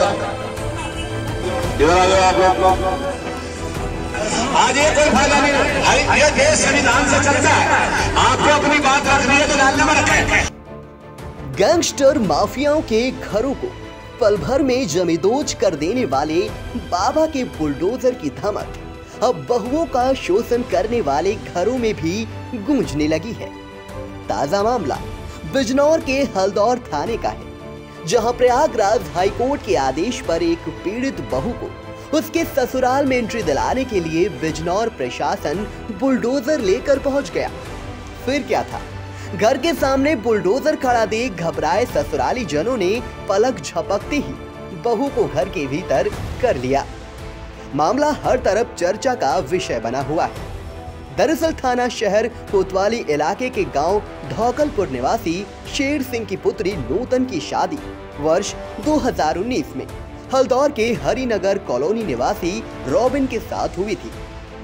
करूंगा। इधर आ जाओ आप लोग। आज ये कोई फायदा नहीं, ये देश संविधान से चलता है। आपको अपनी बात रखनी है तो डालने में रखें। गैंगस्टर माफियाओं के घरों को पल भर में जमींदोज कर देने वाले बाबा के बुलडोजर की धमक अब बहुओं का शोषण करने वाले घरों में भी गूंजने लगी है। ताजा मामला बिजनौर के हल्दौर थाने का है, जहां प्रयागराज हाईकोर्ट के आदेश पर एक पीड़ित बहू को उसके ससुराल में एंट्री दिलाने के लिए बिजनौर प्रशासन बुलडोजर लेकर पहुंच गया। फिर क्या था, घर के सामने बुलडोजर खड़ा देख घबराए ससुराली जनों ने पलक झपकते ही बहू को घर के भीतर कर लिया। मामला हर तरफ चर्चा का विषय बना हुआ है। दरअसल थाना शहर कोतवाली इलाके के गांव ढौकलपुर निवासी शेर सिंह की पुत्री नूतन की शादी वर्ष 2019 में हल्दौर के हरिनगर कॉलोनी निवासी रॉबिन के साथ हुई थी।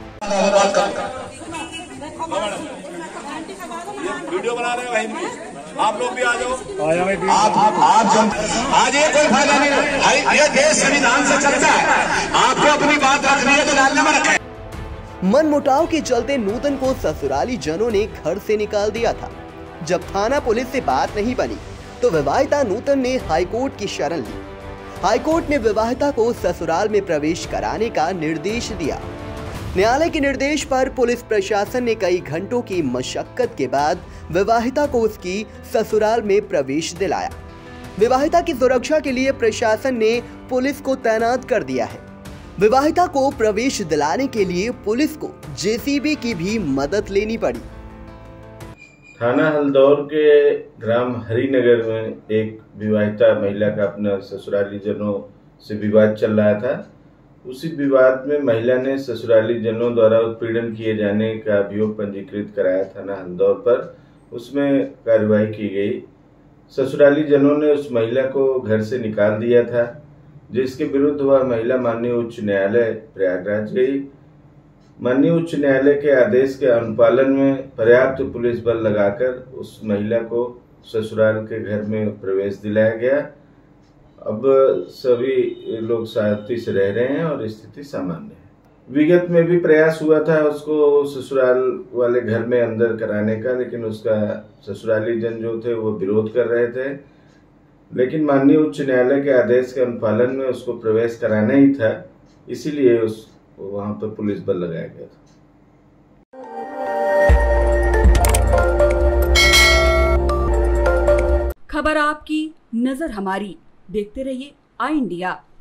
वीडियो बना रहे हैं भाई, आप लोग भी आ जाओ। आप आज ये कोई फायदा नहीं, ये देश संविधान से चलता है। आपको अपनी बात रखनी है तो डालने में रखें। मनमुटाव के चलते नूतन को ससुराली जनों ने घर से निकाल दिया था। जब थाना पुलिस से बात नहीं बनी तो विवाहिता नूतन ने हाईकोर्ट की शरण ली। हाईकोर्ट ने विवाहिता को ससुराल में प्रवेश कराने का निर्देश दिया। न्यायालय के निर्देश पर पुलिस प्रशासन ने कई घंटों की मशक्कत के बाद विवाहिता को उसकी ससुराल में प्रवेश दिलाया। विवाहिता की सुरक्षा के लिए प्रशासन ने पुलिस को तैनात कर दिया है। विवाहिता को प्रवेश दिलाने के लिए पुलिस को जेसीबी की भी मदद लेनी पड़ी। थाना हल्दौर के ग्राम हरिनगर में एक विवाहिता महिला का अपना ससुराली जनों से विवाद चल रहा था। उसी विवाद में महिला ने ससुराली जनों द्वारा उत्पीड़न किए जाने का अभियोग पंजीकृत कराया थाना हल्दौर पर। उसमें कार्रवाई की गई। ससुराली जनों ने उस महिला को घर से निकाल दिया था, जिसके विरुद्ध वह महिला माननीय उच्च न्यायालय प्रयागराज गई। माननीय उच्च न्यायालय के आदेश के अनुपालन में पर्याप्त पुलिस बल लगाकर उस महिला को ससुराल के घर में प्रवेश दिलाया गया। अब सभी लोग शांति से रह रहे हैं और स्थिति सामान्य है। विगत में भी प्रयास हुआ था उसको ससुराल वाले घर में अंदर कराने का, लेकिन उसका ससुराली जन जो थे वो विरोध कर रहे थे। लेकिन माननीय उच्च न्यायालय के आदेश के अनुपालन में उसको प्रवेश कराना ही था, इसीलिए वहां पर पुलिस बल लगाया गया था। खबर आपकी, नजर हमारी। देखते रहिए आई इंडिया।